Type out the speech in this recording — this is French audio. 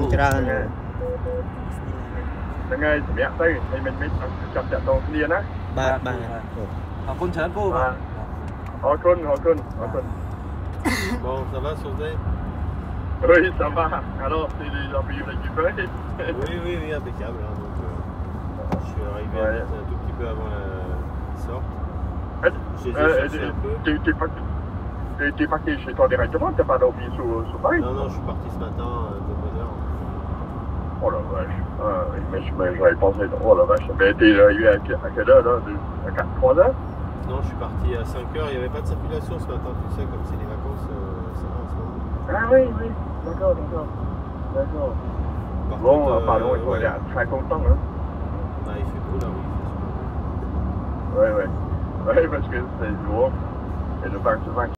ច្រើនណាហ្នឹងហើយសម្រាប់ទៅហើយមិនចាប់តាក់ទងគ្នាណាបាទអរគុណច្រើនពូបាទអរគុណ Bon, ça va, Sauvé? Oui, ça va. Alors, c'est les employés récupérés? Oui, impeccable. Hein, donc, je suis arrivé un tout petit peu avant la sorte. Je les ai cherchés un peu. T'es parti chez toi directement? T'as pas dormi sous Paris? Non, je suis parti ce matin de bonne heure. Oh la vache. Mais j'avais pensé, oh la vache. Mais t'es arrivé à quelle heure là? À 3 heures? Non, je suis parti à 5 heures. Il n'y avait pas de circulation ce matin, tu sais, comme c'est les vacances, ça va en ce moment. Ah oui, d'accord. Bon, pardon, il faut aller très content, hein. Bah, il fait beau là, oui. Ouais, parce que c'est lourd. Et le 25